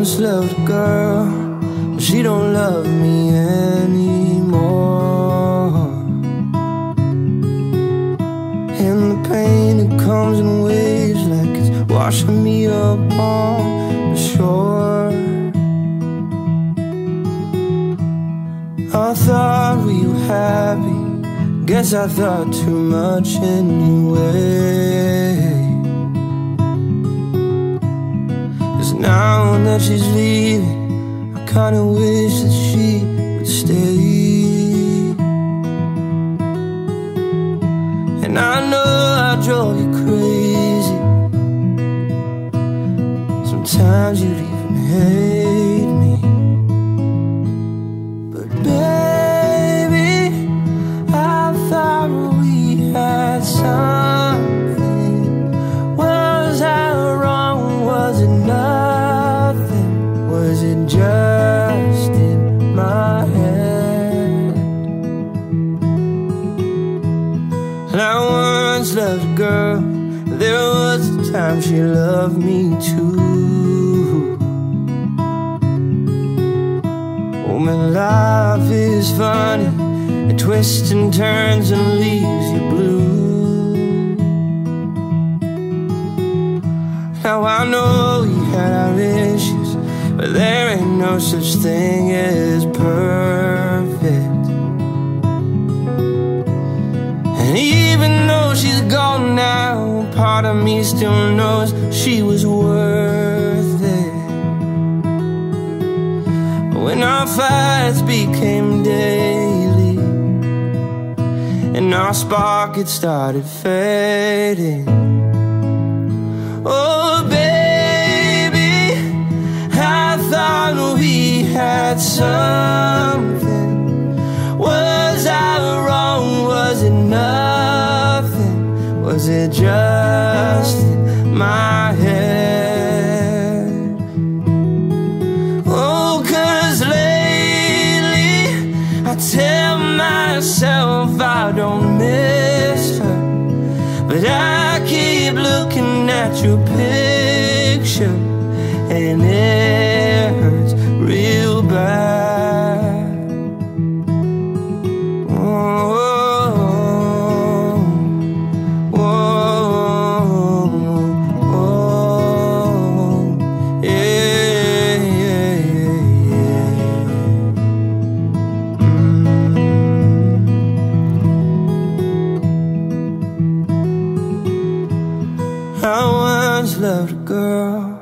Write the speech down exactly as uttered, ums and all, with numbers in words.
once loved a girl, but she don't love me anymore. And the pain, it comes in waves, like it's washing me up on the shore. I thought we were happy, guess I thought too much anyway. Now that she's leaving, I kinda wish that she would stay. And I know I drove you crazy, sometimes you'd even hate me. But baby, I thought we had something. Was I wrong? Was it not? Was it just in my head? And I once loved a girl, there was a time she loved me too. Oh man, life is funny, it twists and turns and leaves you blue. Now I know we had our issues, but there ain't no such thing as perfect. And even though she's gone now, part of me still knows she was worth it. When our fights became daily, and our spark, it started fading. Oh baby, I thought we had something. Was I wrong? Was it nothing? Was it just in my head? Oh, 'cause lately I tell myself I don't miss her, but I keep looking at your picture, and it hurts real bad. Whoa, whoa, whoa, yeah, yeah, yeah. Mm. I once loved a girl,